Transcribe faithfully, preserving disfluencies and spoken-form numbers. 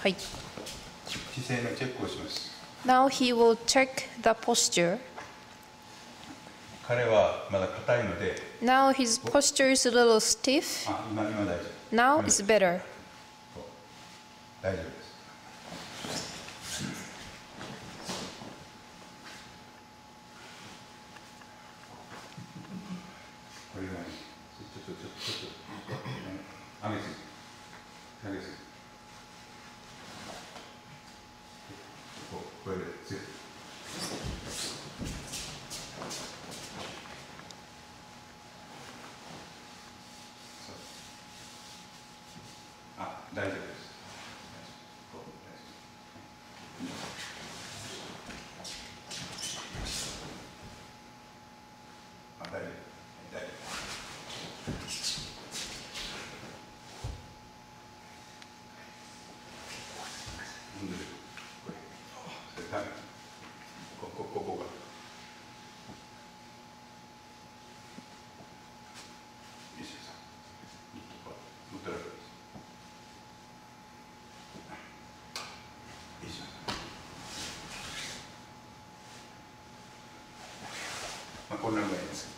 はい。 姿勢のチェックをします。 Now he will check the posture. 彼はまだ硬いので。 Now his posture is a little stiff. あ、今今大丈夫。 Now it's better. 大丈夫です。これがね、ちょっとちょっとちょっと上げすぎ、下げすぎ。こうこれで強く。あ、大丈夫です。あ、大丈夫。大丈夫。ここここが。いいですか。乗ってるわけです。いいですか。まあこんなぐらいです。